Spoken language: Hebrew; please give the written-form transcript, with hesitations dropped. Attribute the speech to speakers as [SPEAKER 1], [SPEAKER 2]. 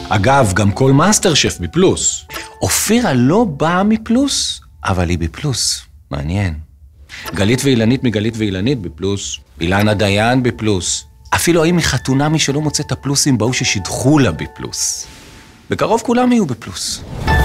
[SPEAKER 1] אגב, גם כל מאסטר שף בפלוס. אופירה לא באה מפלוס, אבל היא בפלוס. מעניין. גלית ואילנית מגלית ואילנית בפלוס. אילנה דיין בפלוס. אפילו האם מחתונה מי שלא מוצא את הפלוסים באו ששידחו לה בפלוס. בקרוב כולם יהיו בפלוס.